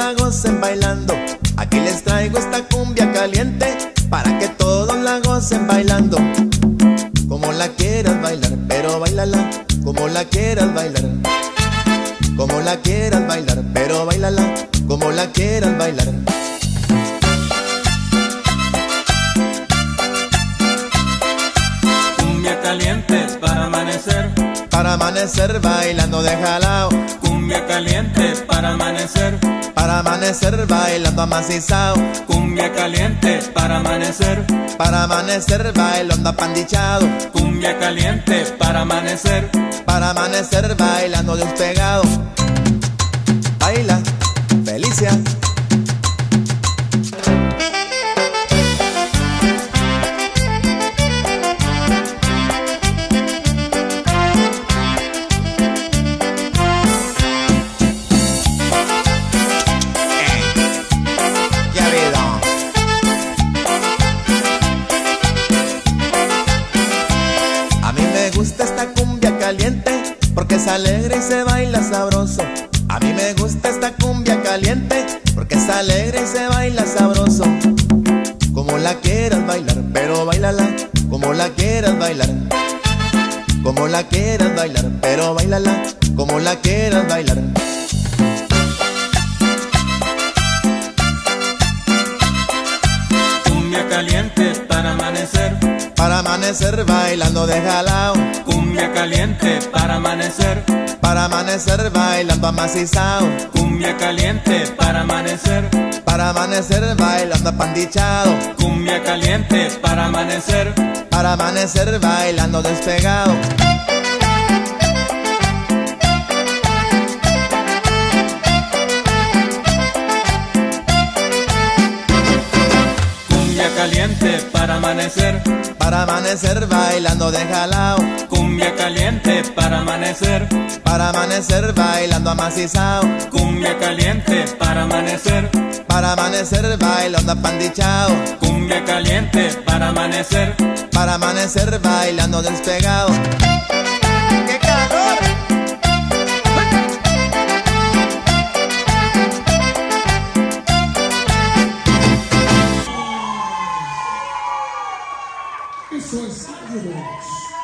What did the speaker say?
la gocen bailando. Aquí les traigo esta cumbia caliente para que todos la gocen bailando. Como la quieras bailar, pero bailala como la quieras bailar. Como la quieras bailar, pero bailala como la quieras bailar. Cumbia caliente para amanecer bailando de jalao. Cumbia caliente para amanecer bailando amacizao. Cumbia caliente para amanecer bailando apandichado. Cumbia caliente para amanecer bailando despegado. Baila, Felicia. Porque es alegre y se baila sabroso. A mí me gusta esta cumbia caliente porque es alegre y se baila sabroso. Como la quieras bailar, pero bailala como la quieras bailar. Como la quieras bailar, pero bailala como la quieras bailar. Cumbia caliente para amanecer bailando de jalao. Cumbia caliente para amanecer bailando amacizao. Cumbia caliente para amanecer bailando apandichado. Cumbia caliente para amanecer bailando despegado. Cumbia caliente para amanecer bailando de jalao. Cumbia caliente para amanecer bailando amacizao. Cumbia caliente para amanecer bailando apandichado. Cumbia caliente para amanecer bailando despegado. ¡Qué calor! Eso es algo.